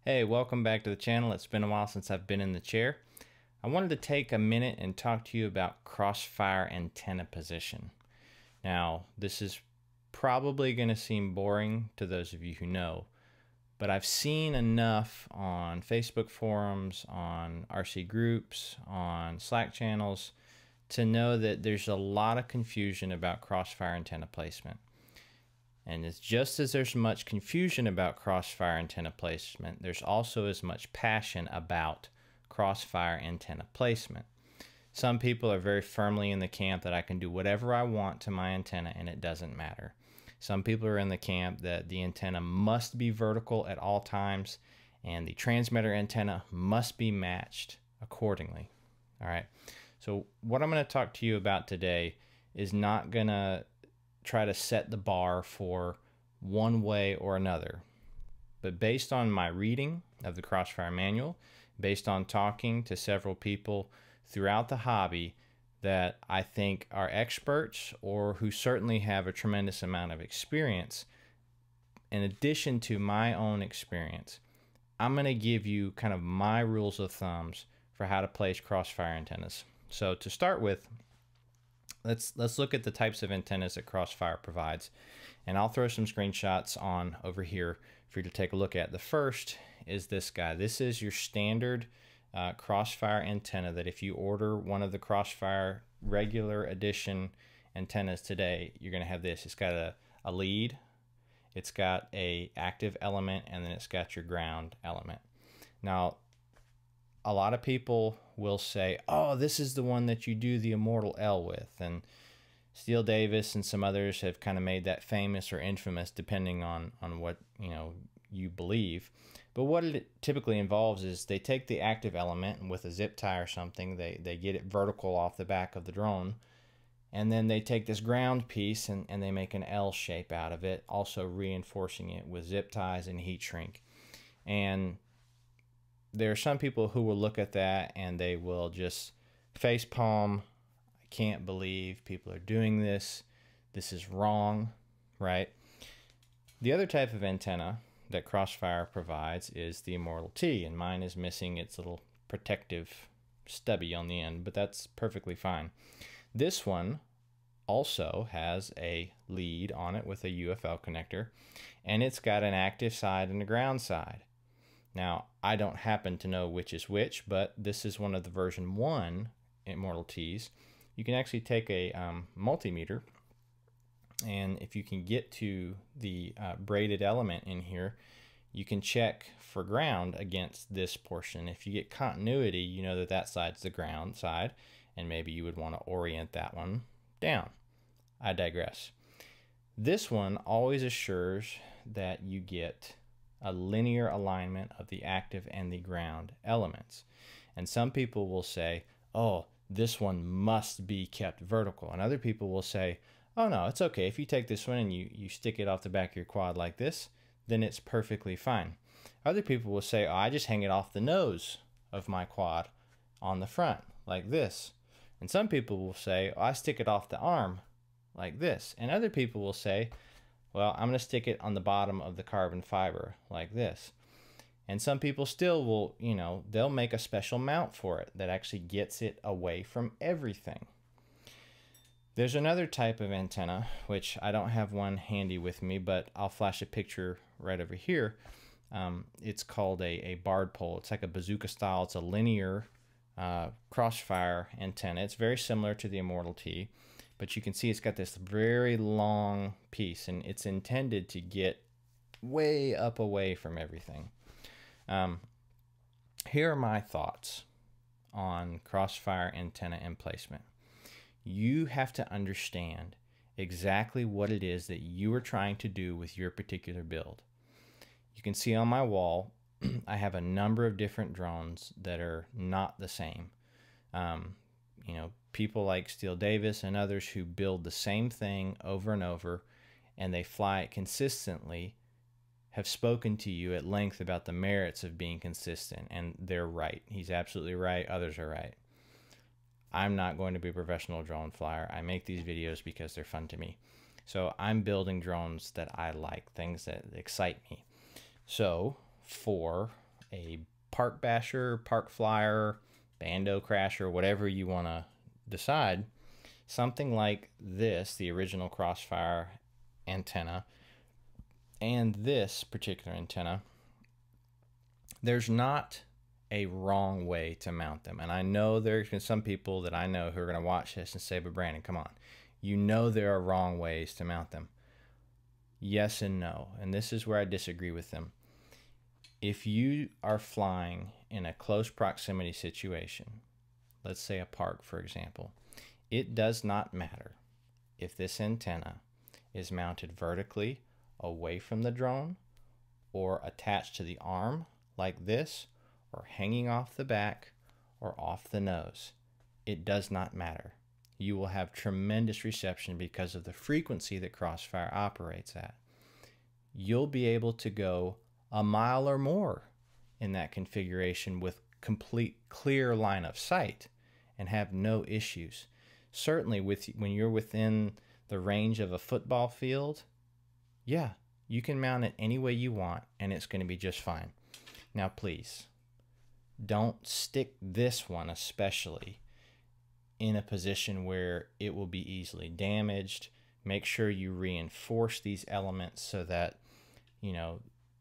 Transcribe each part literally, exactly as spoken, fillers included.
Hey, welcome back to the channel. It's been a while since I've been in the chair. I wanted to take a minute and talk to you about crossfire antenna position. Now, this is probably going to seem boring to those of you who know, but I've seen enough on Facebook forums, on R C groups, on Slack channels to know that there's a lot of confusion about crossfire antenna placement. And it's just as there's much confusion about crossfire antenna placement, there's also as much passion about crossfire antenna placement. Some people are very firmly in the camp that I can do whatever I want to my antenna and it doesn't matter. Some people are in the camp that the antenna must be vertical at all times and the transmitter antenna must be matched accordingly. All right. So what I'm going to talk to you about today is not going to try to set the bar for one way or another. But based on my reading of the Crossfire manual, based on talking to several people throughout the hobby that I think are experts or who certainly have a tremendous amount of experience, in addition to my own experience, I'm going to give you kind of my rules of thumbs for how to place crossfire antennas. So to start with, Let's, let's look at the types of antennas that Crossfire provides. And I'll throw some screenshots on over here for you to take a look at. The first is this guy. This is your standard uh, Crossfire antenna that if you order one of the Crossfire regular edition antennas today, you're going to have this. It's got a, a lead, it's got a active element, and then it's got your ground element. Now, a lot of people will say, oh, this is the one that you do the Immortal L with. And Steele Davis and some others have kind of made that famous or infamous depending on, on what you know you believe. But what it typically involves is they take the active element and with a zip tie or something, they, they get it vertical off the back of the drone. And then they take this ground piece and, and they make an L shape out of it, also reinforcing it with zip ties and heat shrink. And there are some people who will look at that and they will just face palm. I can't believe people are doing this. This is wrong, right? The other type of antenna that Crossfire provides is the Immortal T, and mine is missing its little protective stubby on the end, but that's perfectly fine. This one also has a lead on it with a U F L connector, and it's got an active side and a ground side. Now, I don't happen to know which is which, but this is one of the version one Immortal T's. You can actually take a um, multimeter, and if you can get to the uh, braided element in here, you can check for ground against this portion. If you get continuity, you know that that side's the ground side, and maybe you would want to orient that one down. I digress. This one always assures that you get a linear alignment of the active and the ground elements. And some people will say, oh, this one must be kept vertical. And other people will say, oh no, it's okay. If you take this one and you, you stick it off the back of your quad like this, then it's perfectly fine. Other people will say, oh, I just hang it off the nose of my quad on the front like this. And some people will say, oh, I stick it off the arm like this. And other people will say, well, I'm going to stick it on the bottom of the carbon fiber like this. And some people still will, you know, they'll make a special mount for it that actually gets it away from everything. There's another type of antenna, which I don't have one handy with me, but I'll flash a picture right over here. Um, it's called a, a barred pole. It's like a bazooka style. It's a linear uh, crossfire antenna. It's very similar to the Immortal T. But you can see it's got this very long piece, and it's intended to get way up away from everything. Um, here are my thoughts on crossfire antenna and placement. You have to understand exactly what it is that you are trying to do with your particular build. You can see on my wall, I have a number of different drones that are not the same. Um, you know, people like Steele Davis and others who build the same thing over and over and they fly it consistently have spoken to you at length about the merits of being consistent, and they're right. He's absolutely right. Others are right. I'm not going to be a professional drone flyer. I make these videos because they're fun to me. So I'm building drones that I like, things that excite me. So for a park basher, park flyer, bando crasher, whatever you want to decide, something like this, the original Crossfire antenna, and this particular antenna, there's not a wrong way to mount them. And I know there's been some people that I know who are going to watch this and say, but Brandon, come on. You know there are wrong ways to mount them. Yes and no. And this is where I disagree with them. If you are flying in a close proximity situation, let's say a park, for example, it does not matter if this antenna is mounted vertically away from the drone or attached to the arm like this, or hanging off the back or off the nose. It does not matter. You will have tremendous reception because of the frequency that Crossfire operates at. You'll be able to go a mile or more in that configuration with complete clear line of sight and have no issues. Certainly with when you're within the range of a football field, yeah, you can mount it any way you want and it's going to be just fine. Now please, don't stick this one especially in a position where it will be easily damaged. Make sure you reinforce these elements so that, you know,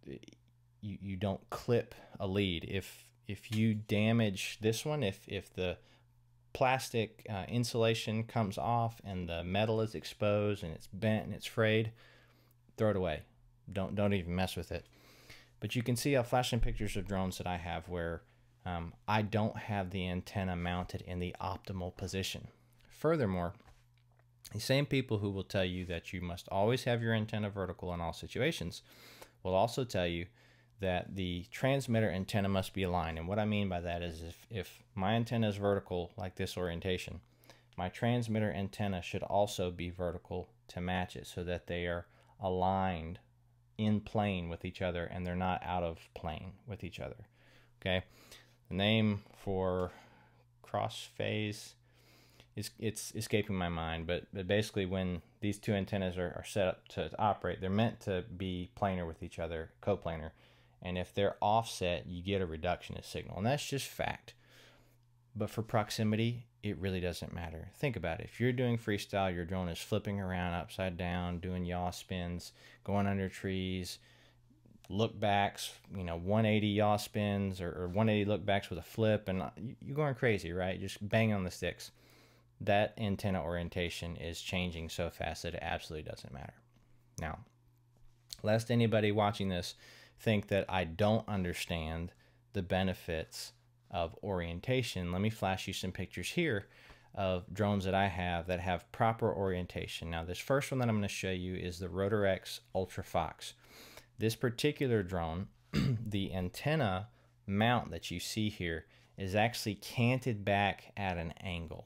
you, you don't clip a lead. If if you damage this one, if, if the plastic uh, insulation comes off and the metal is exposed and it's bent and it's frayed, throw it away. Don't, don't even mess with it. But you can see I'll flash some pictures of drones that I have where um, I don't have the antenna mounted in the optimal position. Furthermore, the same people who will tell you that you must always have your antenna vertical in all situations will also tell you that the transmitter antenna must be aligned. And what I mean by that is if, if my antenna is vertical like this orientation, my transmitter antenna should also be vertical to match it so that they are aligned in plane with each other and they're not out of plane with each other. Okay, the name for cross phase is it's escaping my mind, but, but basically when these two antennas are, are set up to, to operate, they're meant to be planar with each other, coplanar, and if they're offset, you get a reduction of signal, and that's just fact. But for proximity, it really doesn't matter. Think about it. If you're doing freestyle, your drone is flipping around upside down, doing yaw spins, going under trees, look backs, you know, one eighty yaw spins or, or one eighty look backs with a flip, and you're going crazy, right? Just bang on the sticks. That antenna orientation is changing so fast that it absolutely doesn't matter. Now, lest anybody watching this think that I don't understand the benefits of orientation, let me flash you some pictures here of drones that I have that have proper orientation. Now, this first one that I'm going to show you is the Rotorex Ultra Fox. This particular drone, the antenna mount that you see here is actually canted back at an angle.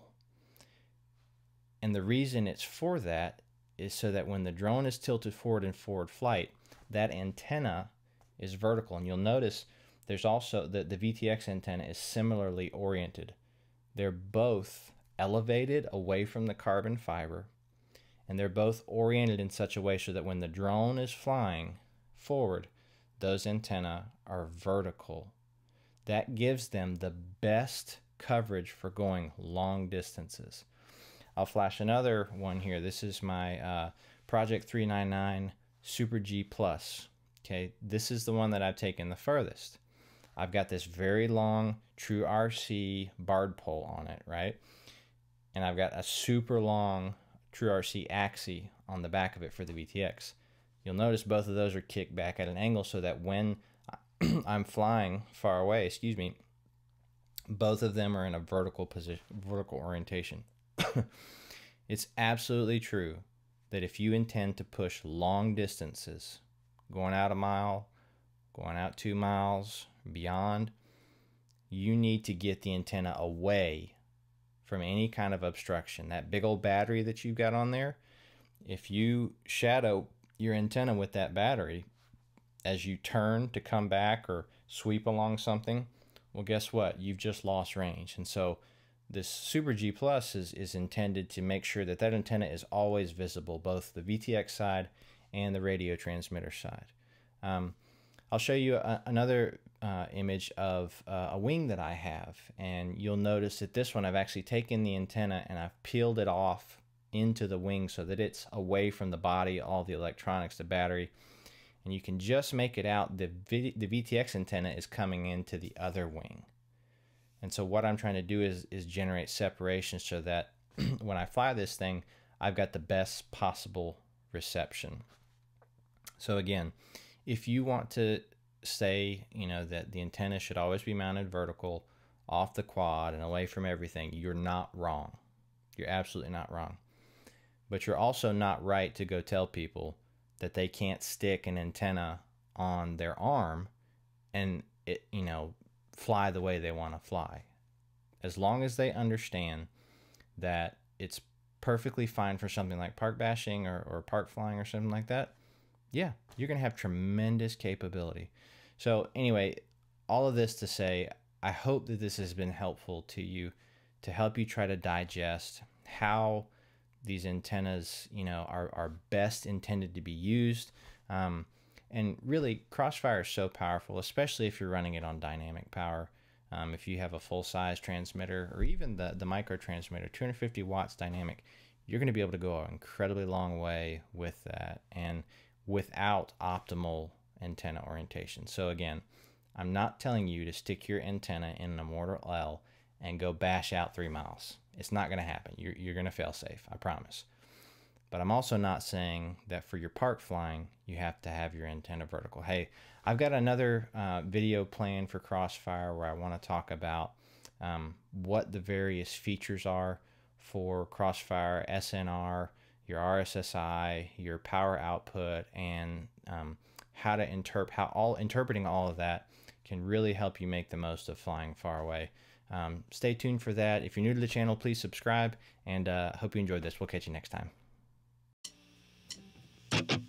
And the reason it's for that is so that when the drone is tilted forward in forward flight, that antenna is vertical. And you'll notice there's also the, the V T X antenna is similarly oriented. They're both elevated away from the carbon fiber, and they're both oriented in such a way so that when the drone is flying forward, those antennae are vertical. That gives them the best coverage for going long distances. I'll flash another one here. This is my uh, Project three ninety-nine Super G Plus. Okay, this is the one that I've taken the furthest. I've got this very long True R C barred pole on it, right? And I've got a super long True R C axis on the back of it for the V T X. You'll notice both of those are kicked back at an angle so that when I'm flying far away, excuse me, both of them are in a vertical position, vertical orientation. It's absolutely true that if you intend to push long distances, going out a mile, going out two miles, beyond, you need to get the antenna away from any kind of obstruction. That big old battery that you've got on there, if you shadow your antenna with that battery as you turn to come back or sweep along something, well, guess what? You've just lost range. And so this Super G Plus is, is intended to make sure that that antenna is always visible, both the V T X side and the radio transmitter side. Um, I'll show you a, another uh, image of uh, a wing that I have, and you'll notice that this one I've actually taken the antenna and I've peeled it off into the wing so that it's away from the body, all the electronics, the battery, and you can just make it out the, v the V T X antenna is coming into the other wing. And so what I'm trying to do is, is generate separation so that when I fly this thing, I've got the best possible reception. So again, if you want to say, you know, that the antenna should always be mounted vertical off the quad and away from everything, you're not wrong. You're absolutely not wrong. But you're also not right to go tell people that they can't stick an antenna on their arm and it, you know, fly the way they want to fly. As long as they understand that it's perfectly fine for something like park bashing or, or park flying or something like that, yeah, you're going to have tremendous capability. So anyway, all of this to say, I hope that this has been helpful to you to help you try to digest how these antennas, you know, are, are best intended to be used. Um, and really, Crossfire is so powerful, especially if you're running it on dynamic power. Um, if you have a full-size transmitter or even the, the micro transmitter, two hundred fifty watts dynamic, you're going to be able to go an incredibly long way with that and without optimal antenna orientation. So again, I'm not telling you to stick your antenna in an Immortal L and go bash out three miles. It's not going to happen. You're, you're going to fail safe, I promise. But I'm also not saying that for your park flying, you have to have your antenna vertical. Hey, I've got another uh, video planned for Crossfire where I want to talk about um, what the various features are for Crossfire, S N R, your R S S I, your power output, and um, how to interpret, how all interpreting all of that can really help you make the most of flying far away. Um, stay tuned for that. If you're new to the channel, please subscribe, and uh, hope you enjoyed this. We'll catch you next time.